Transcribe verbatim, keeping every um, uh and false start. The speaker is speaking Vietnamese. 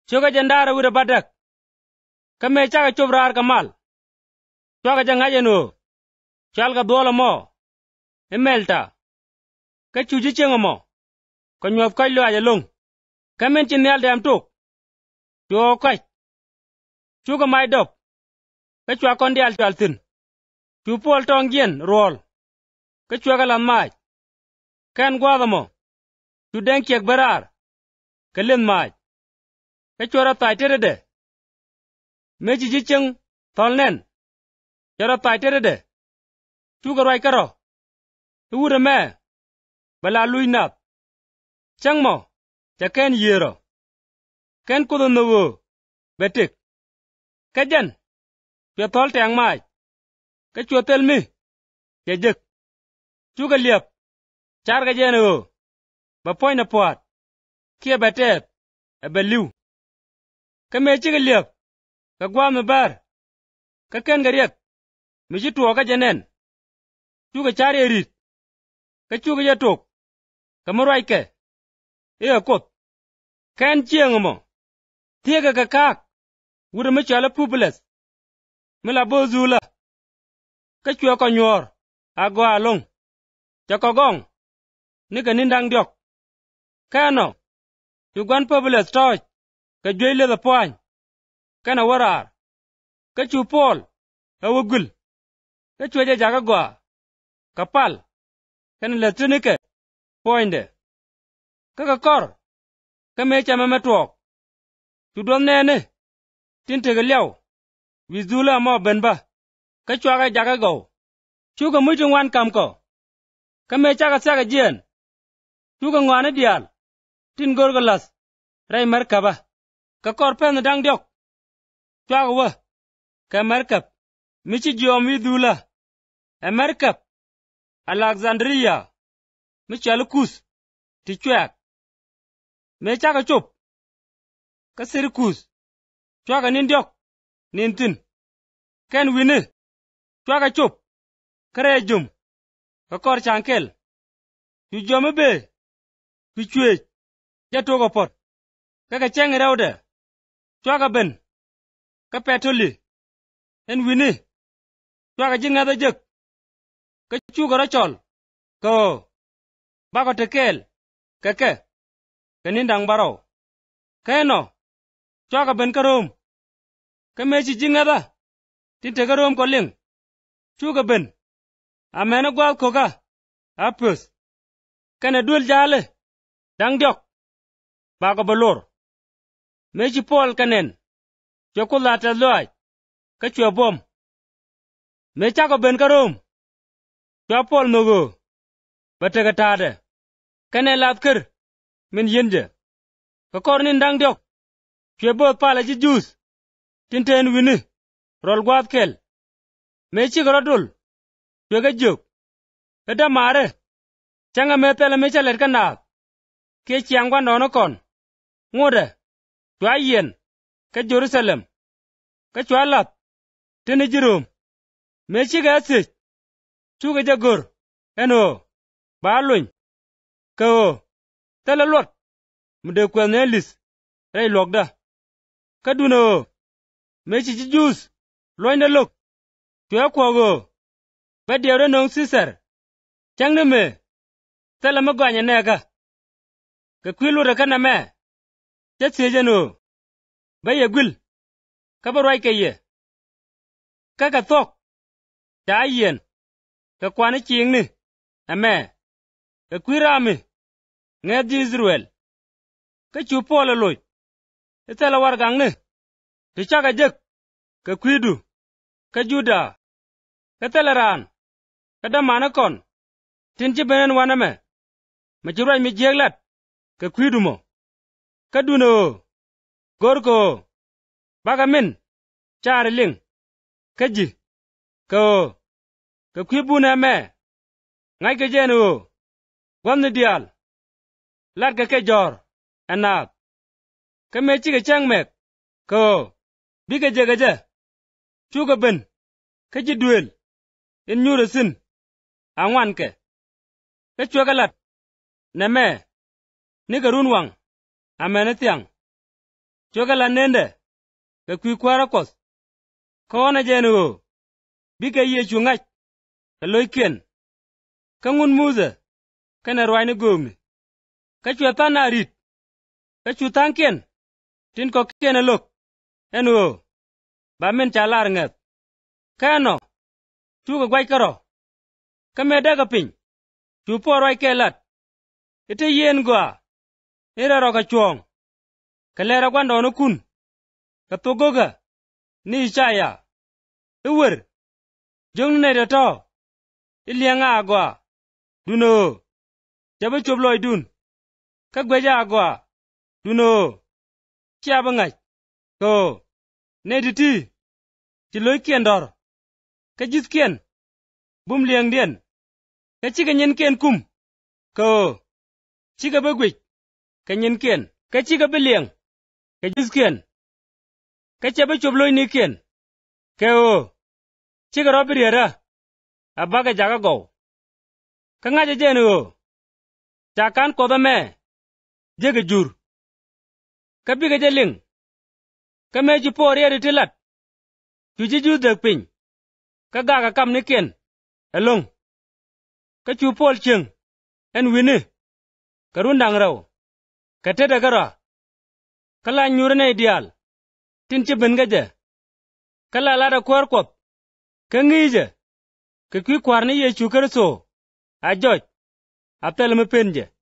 Chuka jandara wira badak. Kame chaka chubrar kamal. Chuka jangajenu. Chalga dola mo. Emelta. Ka chuji chenga mo. Ka nyuaf kailo aja lung. Kamen chinyal dem tuk. Chuo kaj. Chuka mai dop. Ka chua kondi al chual tin. Chupol tong jen roll. Ka chua kalan mai. Kan gwada mo. Chudeng kiek berar. Kalin mai. Ka chua ratai tere de. Mechi jicheng tolnen. Chara tai tere de. Chuka roi karo. Ure me. Bala lui nap. Chang mo. Cha ken yero. Ken kudu nuwu. Betik. Kajan. Chua tol teang mai. Ka chua tel mi. Cha jik. Chuka liap. Char ka jenu. Ba poy na puat. Kia betep. Ebe liu. Ka mechi ka liap. Ka gwa me bar. Ka ken gariak. Michi tuwa ka janen. Chuka chari erit. Ka chuka jatuk. Ka marwai ke. Ea kot. Ken chieng mo. Tiega ka kak. Wura me chala pupiles. Mila bozula. Ka chua ka nyor. Agwa along. Chaka gong. Nika nindang diok. Kano. Yugan pupiles toy. Ka jwele da poany. Kana warar. Ka chu pol. Awugul. Ka chua jaga gwa. Kapal. Kana letunike. Poinde. Kaka kor. Ka mecha mametwok. Chudom nene. Tinte ka liaw. Wizula mo benba. Ka chua ka jaga go. Chuka mujung wan kam ko. Ka mecha ka saka jien. Chuka ngwane dial. Tin gorga las. Rai merkaba. Ka kor pen dang diok. Chua ka wa. Ka merkab. Michi jiom wizula. E merkab. Alexandria. Michi alukus. Ti chuak. Mecha ka chup. Ka sirikus. Chua ka nindiok. Nintin. Ken wini. Chua ka chup. Kare jum. Ka kor chankel. Chu jome be. Chu chuech. Jato ka pot. Kaka cheng raude. Chua ka ben. Ka petoli. En wini. Chua ka jinga da jek. Ka chu ka rachol. Ko. Bako tekel. Kake. Ka nindang baro. Keno. Chua ka ben ka rom. Ka mechi jinga da. Tinte ka rom ko ling. Chu ka ben. Amena gwal koka. Apus. Kana duel jale. Dang diok. Bako balor. Mechi pol kanen. Chua kulata loy. Ka chua bom. Mecha ko ben ka rom. Chua pol nogo. Batega tade. Kane lat kir. Min yinje. Ka kor nin dang diok. Chua bot pala ji jus. Tinten wini. Rol gwad kel. Mechi grodul. Chua ka juk. Eda mare. Changa metele mecha let ka naak. Ke chiangwa nono kon. Ngode. Chua yen. Ka Jerusalem. Ka chua lat. Tini jirum. Mechi ka asich. Chuka jagur. Eno. Baluny. Ka o. Tala lot. Mde kwen nelis. Ray lokda. Ka duna o. Mechi jijus. Loinde luk. Chua kwa go. Ba diawre nong sisar. Chang me. Tala magwanya nega. Ka kwilu raka na me. Chat sejano. Ba ye gwil. Ka barwai ka ye. Ka ka thok. Cha yen. Ka kwana ching ni. Ame. Ka kwirami. Nged Israel. Ka chupo la loy. Itala wargang ni. Tichaka jek. Ka kwidu. Ka juda. Ka talaran. Ka damana kon. Tinchi benen waname. Machirai mi jeglat. Ka kwidu mo. Ka duno. Gorko. Baga min. Chari ling. Ka ji. Ka o. Ka kwibu na me. Ngay ka jenu o. Wamni dial. Lat ka ke jor. Anak. Ka mechi ka chang mek. Ka o. Bi ka je ka je. Chu ka ben. Ka ji duel. In nyura sin. Angwan ke. Ka chua ka lat. Na me. Ni ka run wang. Amene tiang. choga la nende ka kwi kwara kos kona jenu bika ye chungach ka loiken ka ngun muze kana rwai ne gomni ka chwe tan arit ka chu tanken tin ko kene lok enu ba men chalar ngat kano chu ga gwai karo ka meda ga pin chu por wai kelat ite yen gwa ira ro ka chuong ka lera gwando no kun ka togoga ni chaya iwer jong ne de to ilianga agwa duno jabe chobloi dun ka gweja agwa duno chiaba ngai ko ne diti ti loi kien dor ka jis kien bum liang dien ka chiga nyen kien kum ko chiga begwe ka nyen kien ka chiga beliang ka jis kien ka chabe chobloi ni kien ke o chiga robiriera abaga jaga go ka ngaje jenu chakan ko da me jege jur ka biga jeling ka me ji por yeri tilat ju ji ju de pin ka ga ka kam ni ken elong ka chu pol cheng en wini ka rundang raw ka teda gara kala nyure ne ideal tin ci ben gaje kala la da kwar kop ka ngije ka kwi kwar ni ye chu kerso a joj a pel me penje